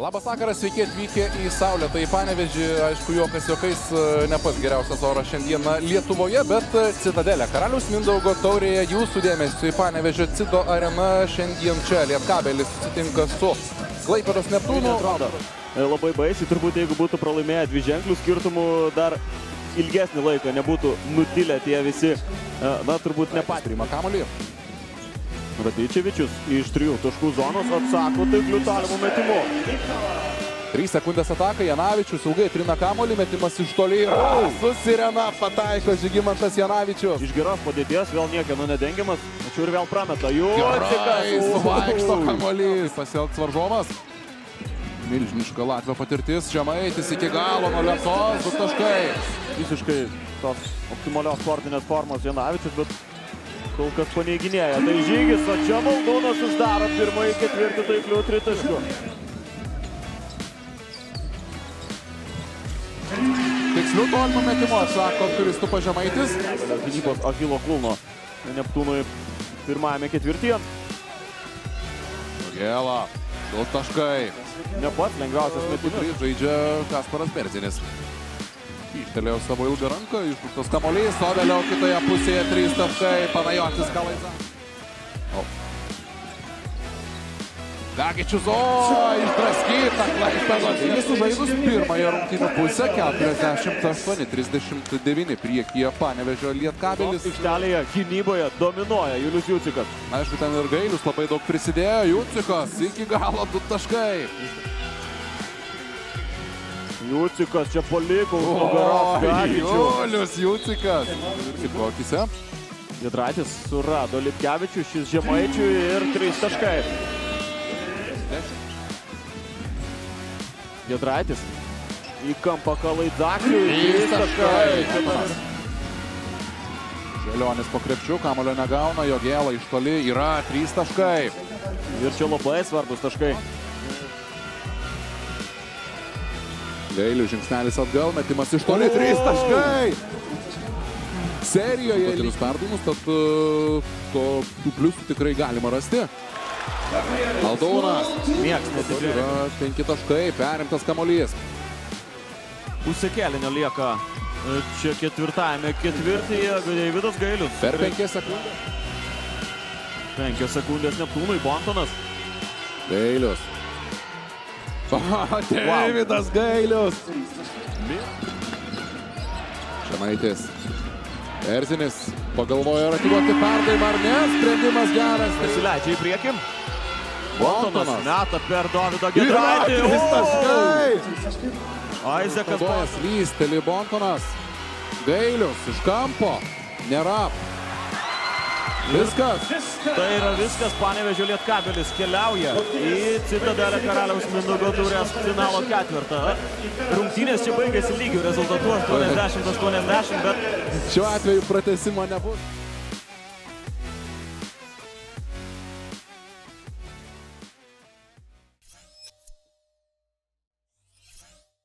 Labas vakaras, sveiki atvykę į Saulėtą į Panevėžį. Aišku, juokas juokais, ne pats geriausias oras šiandieną Lietuvoje, bet Citadelė. Karaliaus Mindaugo taurėje jūsų dėmesio į Panevėžio Cido arena. Šiandien čia Lietkabelis susitinka su Klaipėdos Neptūnu. Labai baisiai, turbūt jeigu būtų pralaimėję dviženklių skirtumų, dar ilgesnį laiką nebūtų nutilę tie visi, na, turbūt nepatys. Priima kamuolį. Ratyčevičius iš 3 taškų zonos atsako taikliu tolimu metimu. 3 sekundės ataka, Janavičius ilgai trina kamuolį, metimas iš toli. Su sirena pataiko Žygimantas Janavičius. Iš geros padėties, vėl niekieno nedengiamas, tačiau ir vėl prameta. Gerai, suvaikšto kamuolys, pasielgs varžovas. Milžiniška Latvio patirtis, Žemaitis iki galo nuo lentos, 2 taškai. Visiškai tos optimalios sportinės formos Janavičius, bet kol kas paneiginėja. Tai Žygis, o čia Maldūnas uždaro pirmąjį ketvirtį taiklių 3 taškų. Tikslių tolimų metimų atsako Kristupas Žemaitis. Gynybos Achilo kulno Neptūnui pirmajame ketvirtyje. Gėla, 2 taškai. Ne pats lengviausias metimas. Žaidžia Kasparas Berzinis. Ištelėjo savo ilgą ranką, išpūstas kamuolys, o vėliau kitoje pusėje 3 taškai, Panajotis Kalaiza. Dagičius, išdraskyta Klaipėdos. Jis sužaidus pirmąją rungtynių pusę, 48-39 priekyje Panevėžio Lietkabelis. Aikštelėje gynyboje dominuoja Julius Jucikas. Aišku, ten ir Gailius labai daug prisidėjo, Jucikas iki galo 2 taškai. Jucikas čia paliko už nugaros Dagičių. Julius Jucikas. Kaip kokise? Giedraitis surado Lipkevičių, šis Žemaičių ir 3 taškai. Giedraitis į kampą Kalaizakių. 3 taškai. Želionis po krepšių, kamulio negauna, Jogėla iš toli yra 3 taškai. Ir čia labai svarbus taškai. Gailių žingsnelis atgal, metimas iš toli, 3 taškai. Serijoje patirius perdavimus, tad tų pliusų tikrai galima rasti. Maldūnas. Nieks nesižiūrė. 5 taškai, perimtas kamuolys. Pusė kėlinio lieka čia ketvirtajame ketvirtyje Deividas Gailius. Per 5 sekundės. 5 sekundės Neptūnui, Bontonas. Gailius. Deividas Gailius. Žemaitis. Berzinis pagalvojo atiduoti perdavimą ar ne. Sprendimas geras. Pasileidžia į priekį. Bontonas meta per Dovydą Giedraitį. 3 taškai. Aizekas Lysteli Bontonas. Gailius iš kampo. Nėra. Viskas. Tai yra viskas. Panevėžio Lietkabelis keliauja į Citadelę Karaliaus Mindaugo taurės finalo ketvirtą. Rungtynės čia baigėsi lygių rezultatų 80-80, bet šiuo atveju pratęsimo nebus.